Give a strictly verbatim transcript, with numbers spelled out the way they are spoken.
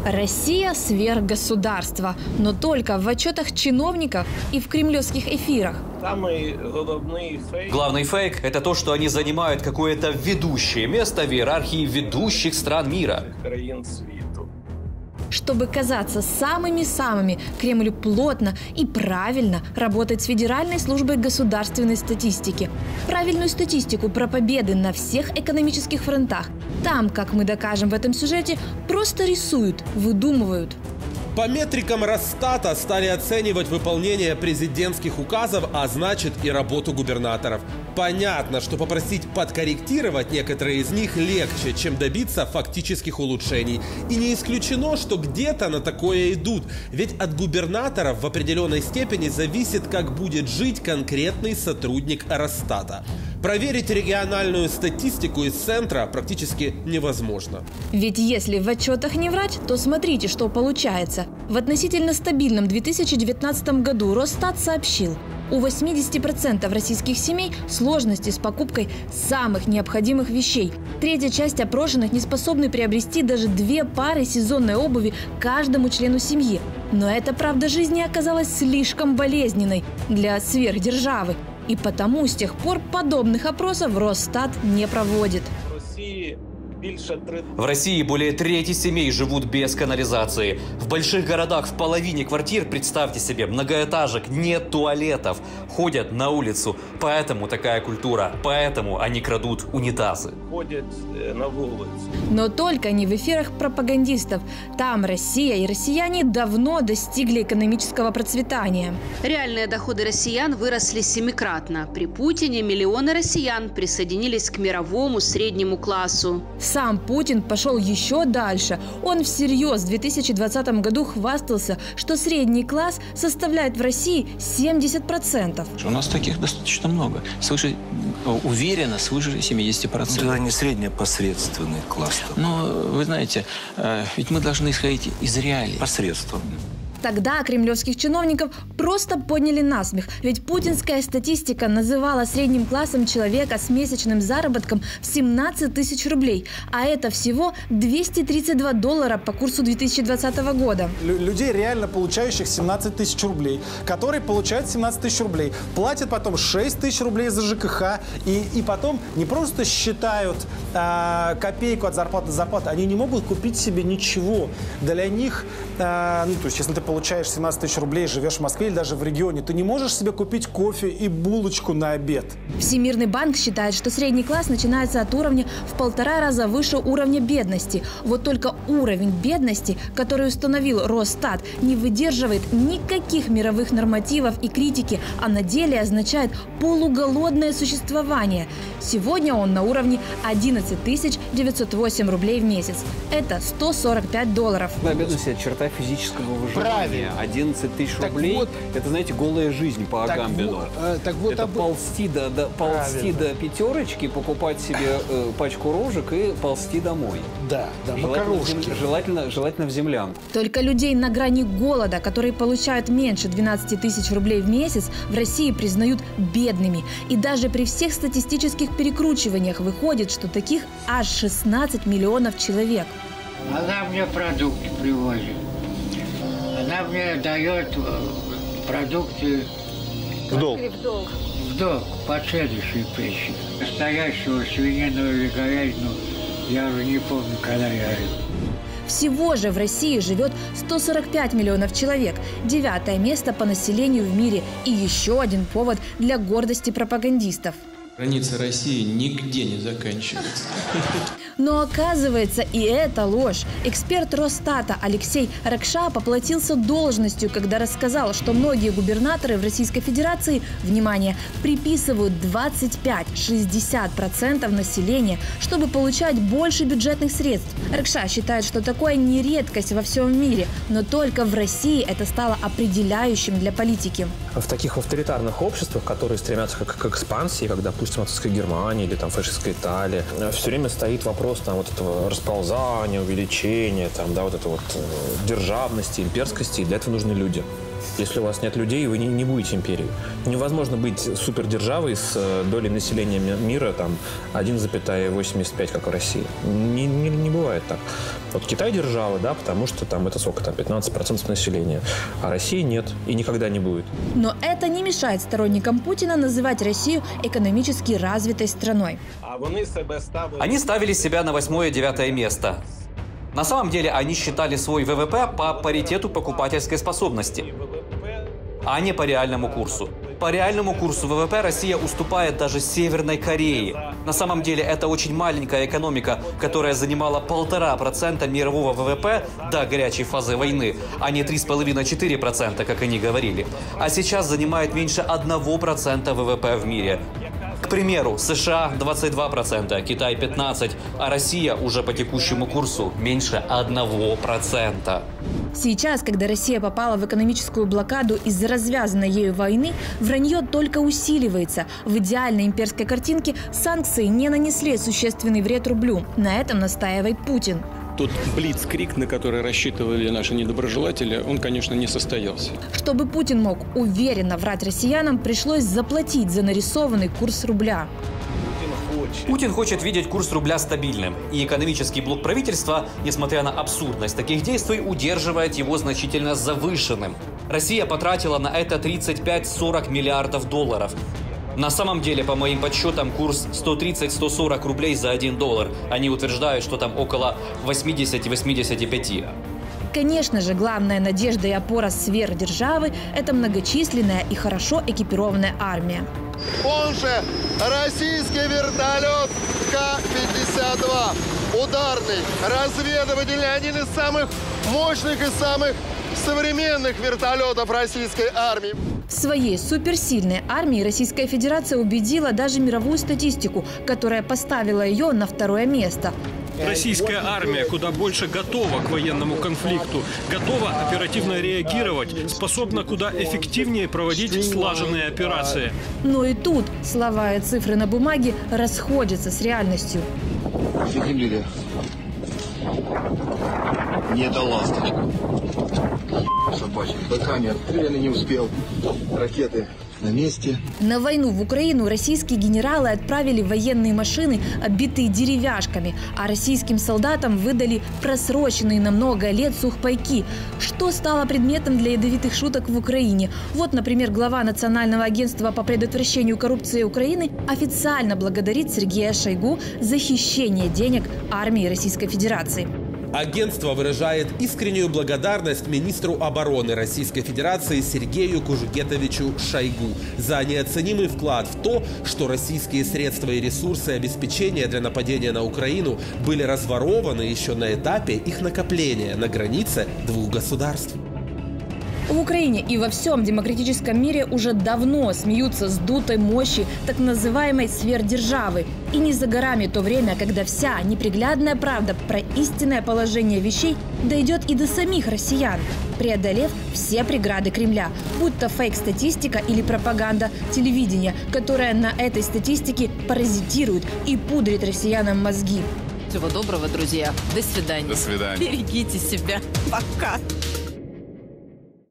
Россия – сверхгосударство, но только в отчетах чиновников и в кремлевских эфирах. Самый главный фейк. Главный фейк – это то, что они занимают какое-то ведущее место в иерархии ведущих стран мира. Чтобы казаться самыми-самыми, Кремль плотно и правильно работает с Федеральной службой государственной статистики. Правильную статистику про победы на всех экономических фронтах. Там, как мы докажем в этом сюжете, просто рисуют, выдумывают. По метрикам Росстата стали оценивать выполнение президентских указов, а значит и работу губернаторов. Понятно, что попросить подкорректировать некоторые из них легче, чем добиться фактических улучшений. И не исключено, что где-то на такое идут. Ведь от губернаторов в определенной степени зависит, как будет жить конкретный сотрудник Росстата. Проверить региональную статистику из центра практически невозможно. Ведь если в отчетах не врать, то смотрите, что получается. В относительно стабильном две тысячи девятнадцатом году Росстат сообщил, у восьмидесяти процентов российских семей сложности с покупкой самых необходимых вещей. Третья часть опрошенных не способны приобрести даже две пары сезонной обуви каждому члену семьи. Но эта правда жизни оказалась слишком болезненной для сверхдержавы. И потому с тех пор подобных опросов Росстат не проводит. В России более трети семей живут без канализации. В больших городах в половине квартир, представьте себе, многоэтажек, нет туалетов. Ходят на улицу. Поэтому такая культура. Поэтому они крадут унитазы. Ходят на улицу. Но только не в эфирах пропагандистов. Там Россия и россияне давно достигли экономического процветания. Реальные доходы россиян выросли семикратно. При Путине миллионы россиян присоединились к мировому среднему классу. Сам Путин пошел еще дальше. Он всерьез в две тысячи двадцатом году хвастался, что средний класс составляет в России семьдесят процентов. У нас таких достаточно много. Свыше, уверенно, свыше семидесяти процентов. Это не средний, а посредственный класс. Но, вы знаете, ведь мы должны исходить из реалий. Посредством. Тогда кремлевских чиновников просто подняли насмех, ведь путинская статистика называла средним классом человека с месячным заработком в семнадцать тысяч рублей, а это всего двести тридцать два доллара по курсу две тысячи двадцатого года. Людей, реально получающих семнадцать тысяч рублей, которые получают семнадцать тысяч рублей, платят потом шесть тысяч рублей за ЖКХ, и, и потом не просто считают а, копейку от зарплаты до зарплаты, они не могут купить себе ничего. Для них, а, ну, то есть, если ты получаешь семнадцать тысяч рублей, живешь в Москве или даже в регионе, ты не можешь себе купить кофе и булочку на обед. Всемирный банк считает, что средний класс начинается от уровня в полтора раза выше уровня бедности. Вот только уровень бедности, который установил Росстат, не выдерживает никаких мировых нормативов и критики, а на деле означает полуголодное существование. Сегодня он на уровне одиннадцать тысяч девятьсот восемь рублей в месяц. Это сто сорок пять долларов. Бедность – это черта физического выживания. одиннадцать тысяч рублей вот, – это, знаете, голая жизнь по Агамбину. Вот, э, так вот, это об... ползти, до, до, ползти до пятерочки, покупать себе э, пачку рожек и ползти домой. Да, да, желательно, желательно, желательно в землянку. Только людей на грани голода, которые получают меньше двенадцати тысяч рублей в месяц, в России признают бедными. И даже при всех статистических перекручиваниях выходит, что таких аж шестнадцать миллионов человек. Она мне продукты привозит. Она мне дает продукты в долг. В долг. В долг, по следующей печи. Настоящего свинину или говядину я уже не помню, когда я... Всего же в России живет сто сорок пять миллионов человек. Девятое место по населению в мире. И еще один повод для гордости пропагандистов. Граница России нигде не заканчивается. Но оказывается, и это ложь. Эксперт Росстата Алексей Ракша поплатился должностью, когда рассказал, что многие губернаторы в Российской Федерации, внимание, приписывают двадцать пять — шестьдесят процентов населения, чтобы получать больше бюджетных средств. Ракша считает, что такое не редкость во всем мире, но только в России это стало определяющим для политики. В таких авторитарных обществах, которые стремятся к, к экспансии, как, допустим, нацистская Германия или там фашистская Италия, все время стоит вопрос там вот этого расползания, увеличения, там, да, вот это вот державности, имперскости, и для этого нужны люди. Если у вас нет людей, вы не, не будете империей. Невозможно быть супердержавой с долей населения мира там один целых восемьдесят пять, как в России. Не, не, не бывает так. Вот Китай держава, да, потому что там это сколько там, пятнадцать процентов населения. А России нет и никогда не будет. Но это не мешает сторонникам Путина называть Россию экономически развитой страной. Они ставили себя на восьмое-девятое место. На самом деле они считали свой ВВП по паритету покупательской способности, а не по реальному курсу. По реальному курсу ВВП Россия уступает даже Северной Корее. На самом деле это очень маленькая экономика, которая занимала полтора процента мирового ВВП до горячей фазы войны, а не три с половиной — четыре процента, как они говорили. А сейчас занимает меньше одного процента ВВП в мире. К примеру, США двадцать два процента, Китай пятнадцать процентов, а Россия уже по текущему курсу меньше одного процента. Сейчас, когда Россия попала в экономическую блокаду из-за развязанной ею войны, вранье только усиливается. В идеальной имперской картинке санкции не нанесли существенный вред рублю. На этом настаивает Путин. Тот блицкриг, на который рассчитывали наши недоброжелатели, он, конечно, не состоялся. Чтобы Путин мог уверенно врать россиянам, пришлось заплатить за нарисованный курс рубля. Путин хочет видеть курс рубля стабильным, и экономический блок правительства, несмотря на абсурдность таких действий, удерживает его значительно завышенным. Россия потратила на это тридцать пять — сорок миллиардов долларов. На самом деле, по моим подсчетам, курс сто тридцать — сто сорок рублей за один доллар. Они утверждают, что там около восьмидесяти — восьмидесяти пяти. Конечно же, главная надежда и опора сверхдержавы – это многочисленная и хорошо экипированная армия. Он же российский вертолет Ка пятьдесят два. Ударный, разведывательный, один из самых мощных и самых современных вертолетов российской армии. В своей суперсильной армии Российская Федерация убедила даже мировую статистику, которая поставила ее на второе место. Российская армия куда больше готова к военному конфликту, готова оперативно реагировать, способна куда эффективнее проводить слаженные операции. Но и тут слова и цифры на бумаге расходятся с реальностью. Приземлили. Не до ласточка. Собачий. Быками отстреляны не успел. Ракеты на месте. На войну в Украину российские генералы отправили военные машины, оббитые деревяшками, а российским солдатам выдали просроченные на много лет сухпайки. Что стало предметом для ядовитых шуток в Украине? Вот, например, глава Национального агентства по предотвращению коррупции Украины официально благодарит Сергея Шойгу за хищение денег армии Российской Федерации. Агентство выражает искреннюю благодарность министру обороны Российской Федерации Сергею Кужугетовичу Шойгу за неоценимый вклад в то, что российские средства и ресурсы обеспечения для нападения на Украину были разворованы еще на этапе их накопления на границе двух государств. В Украине и во всем демократическом мире уже давно смеются с дутой мощи так называемой сверхдержавы. И не за горами то время, когда вся неприглядная правда про истинное положение вещей дойдет и до самих россиян, преодолев все преграды Кремля, будь то фейк-статистика или пропаганда телевидения, которая на этой статистике паразитирует и пудрит россиянам мозги. Всего доброго, друзья. До свидания. До свидания. Берегите себя. Пока.